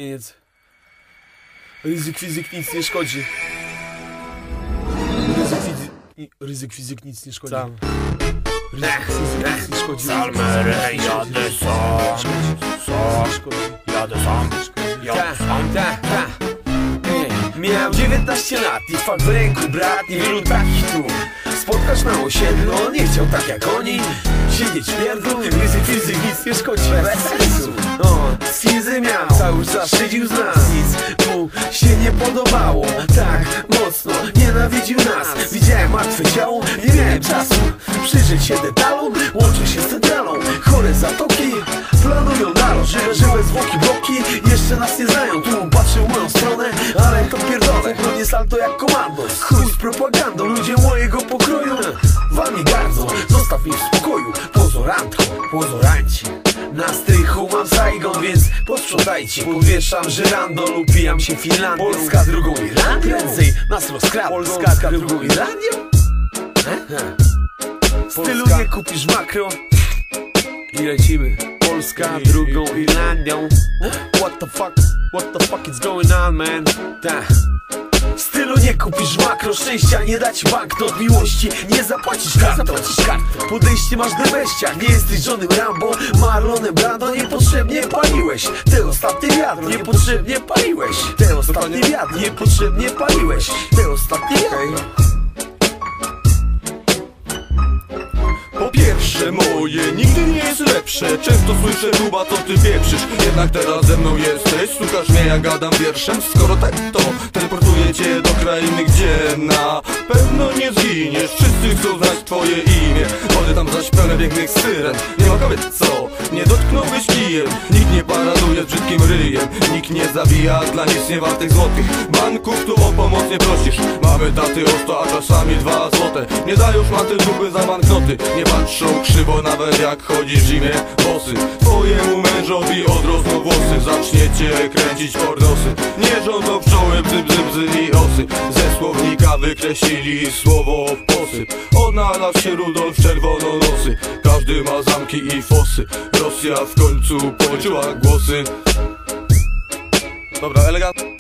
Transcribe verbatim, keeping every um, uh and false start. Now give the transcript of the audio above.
Nic. Ryzyk fizyk nic nie szkodzi. Ryzyk fizyk... Ryzyk fizyk nic nie szkodzi. Sam. Ryzyk fizyk nic nie szkodzi. Salmery, jadę sam. Sam. Jadę sam. Jadę sam. Ta, ta. Miałem dziewiętnaście lat i fakt w ręku, brat, niewielu takich tu spotkasz na osiedlu. On nie chciał tak jak oni siedzieć w pierdlu. Ryzyk fizyk nic nie szkodzi, bez sensu. O, schizy miał, cały zaszydził z nas. Nic mu się nie podobało, tak mocno nienawidził nas. Widziałem martwe ciało, nie miałem czasu przyjrzeć się detalom. Łączę się z centralą, chore zatoki planują nalot, żywe, żywe zwłoki, bloki jeszcze nas nie znają. Tu patrzę w moją stronę, ale to pierdolę, no nie salto jak komandos. Chuj z propagandą, ludzie mojego pokroju wami gardzą, zostaw mnie w spokoju. Pozorantko, pozoranci, na strychu mam Saigon, więc posprzątajcie. Podwieszam żyrandol, upijam się Finlandią. Polska drugą Irlandią? Prędzej nas rozkradną. Polska drugą Irlandią? W stylu nie kupisz makro i lecimy. Polska drugą Irlandią. What the fuck, what the fuck is going on, man? Ta. W stylu nie kupisz makro, szczęścia nie dać banknot, miłości nie zapłacisz kartą. Podejście masz do beścia, nie jesteś Johnnym Rambo, Marlonem Brando. Niepotrzebnie paliłeś te ostatnie wiatry, niepotrzebnie paliłeś te ostatnie wiatry, niepotrzebnie paliłeś te ostatnie wiatry. Po pierwsze, moje nigdy nie jest lepsze. Często słyszę tuba, to ty pieprzysz. Jednak teraz ze mną jesteś, słuchasz mnie jak gadam wierszem. Skoro tak, to teleportuję cię do krainy, gdzie na pewno nie zginiesz. Wszyscy chcą znać twoje imię, wody tam zaś pełne pięknych syren. Nie ma kobiet, co nie dotknąłbyś kijem. Nikt nie paraduje z brzydkim ryjem, nikt nie zabija dla nic nie wartych złotych. Banków tu o pomoc nie prosisz. Mamy taty o sto, a czasami dwa złote. Nie dają szmaty dupy za banknoty. Nie patrzą krzywo nawet jak chodzisz w zimie bosy. Twojemu mężowi odrosną włosy, zaczniecie kręcić pornosy. Nie rządzą pszczoły, bzy, bzy, bzy i osy. Ze słownika wykreślili słowo posyp. Odnalazł się Rudolf Czerwononosy. Każdy ma zamki i fosy. Rosja w końcu poczuła głosy. Dobra, elegancko.